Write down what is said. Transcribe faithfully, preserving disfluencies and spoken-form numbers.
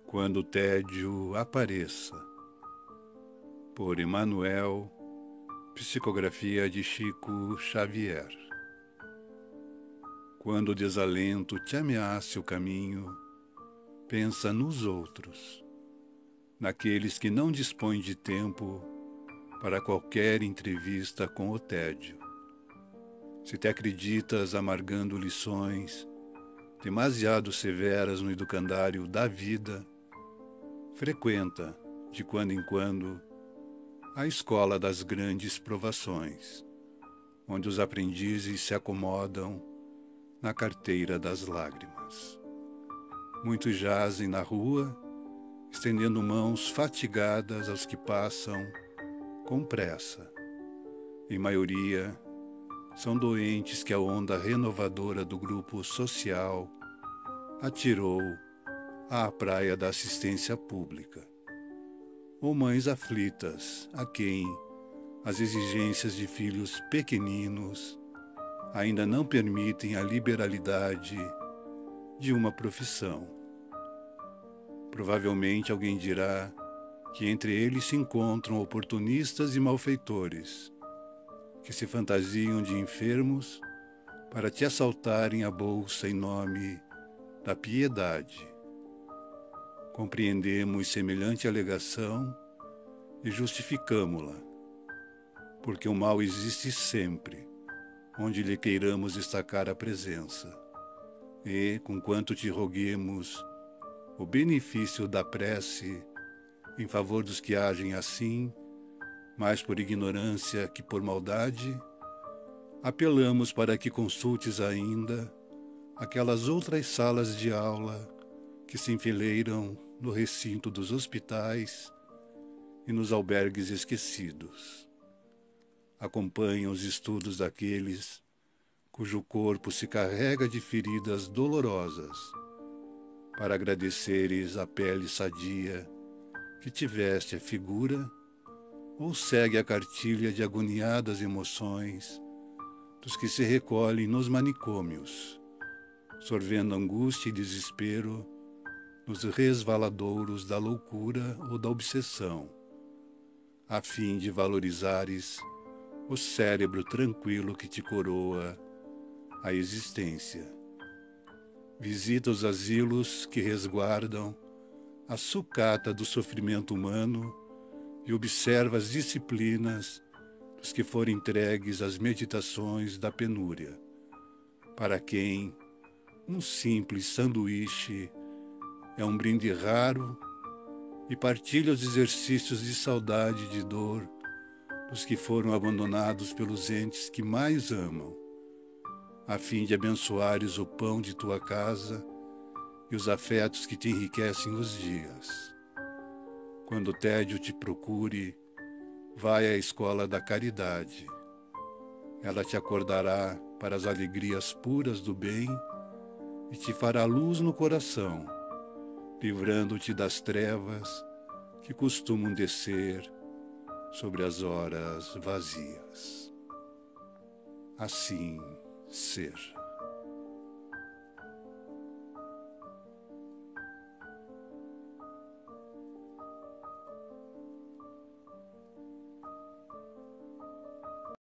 Quando o tédio apareça, por Emmanuel, psicografia de Chico Xavier. Quando o desalento te ameace o caminho, pensa nos outros, naqueles que não dispõem de tempo para qualquer entrevista com o tédio. Se te acreditas amargando lições demasiado severas no educandário da vida, frequenta, de quando em quando, a escola das grandes provações, onde os aprendizes se acomodam na carteira das lágrimas. Muitos jazem na rua, estendendo mãos fatigadas aos que passam com pressa. Em maioria, são doentes que a onda renovadora do grupo social atirou à praia da assistência pública, ou mães aflitas a quem as exigências de filhos pequeninos ainda não permitem a liberalidade de uma profissão. Provavelmente alguém dirá que entre eles se encontram oportunistas e malfeitores, que se fantasiam de enfermos para te assaltarem a bolsa em nome da piedade. Compreendemos semelhante alegação e justificamo-la, porque o mal existe sempre, onde lhe queiramos destacar a presença, e, conquanto te roguemos o benefício da prece em favor dos que agem assim, mais por ignorância que por maldade, apelamos para que consultes ainda aquelas outras salas de aula que se enfileiram no recinto dos hospitais e nos albergues esquecidos. Acompanha os estudos daqueles cujo corpo se carrega de feridas dolorosas, para agradeceres a pele sadia que tiveste a figura, ou segue a cartilha de agoniadas emoções dos que se recolhem nos manicômios, sorvendo angústia e desespero nos resvaladouros da loucura ou da obsessão, a fim de valorizares o cérebro tranquilo que te coroa a existência. Visita os asilos que resguardam a sucata do sofrimento humano e observa as disciplinas dos que foram entregues às meditações da penúria, para quem um simples sanduíche é um brinde raro, e partilha os exercícios de saudade e de dor dos que foram abandonados pelos entes que mais amam, a fim de abençoares o pão de tua casa e os afetos que te enriquecem os dias. Quando o tédio te procure, vai à escola da caridade. Ela te acordará para as alegrias puras do bem e te fará luz no coração, livrando-te das trevas que costumam descer sobre as horas vazias. Assim ser.